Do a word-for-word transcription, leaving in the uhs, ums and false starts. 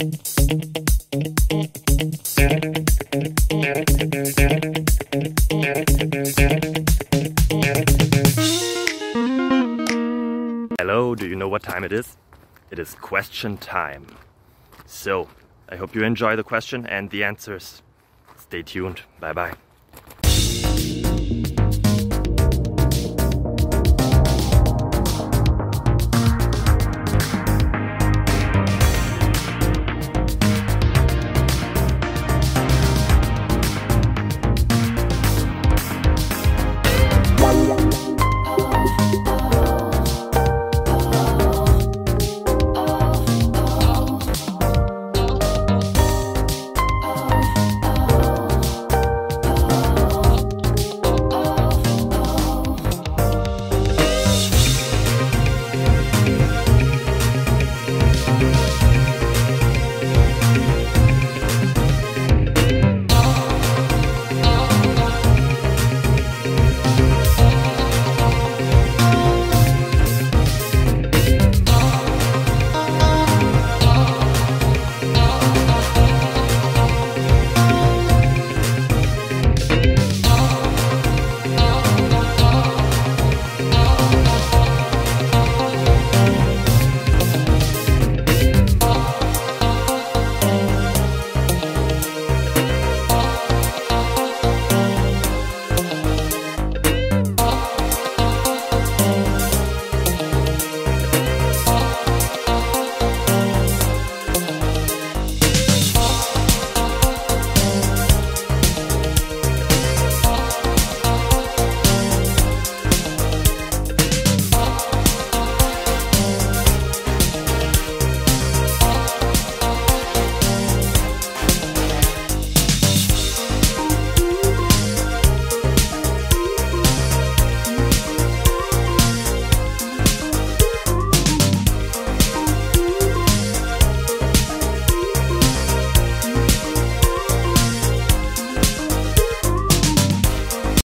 Hello, do you know what time it is? It is question time. So, I hope you enjoy the question and the answers. Stay tuned. Bye bye.